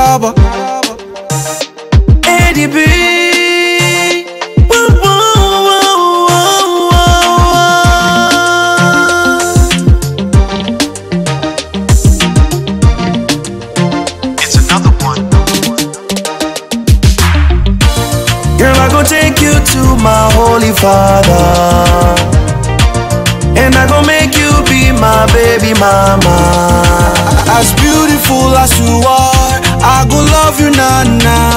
Maraba. ADB. It's another one. Girl, I gon' take you to my holy father, and I gon' make you be my baby mama. As beautiful as you are, I gon' love you, nah, nah.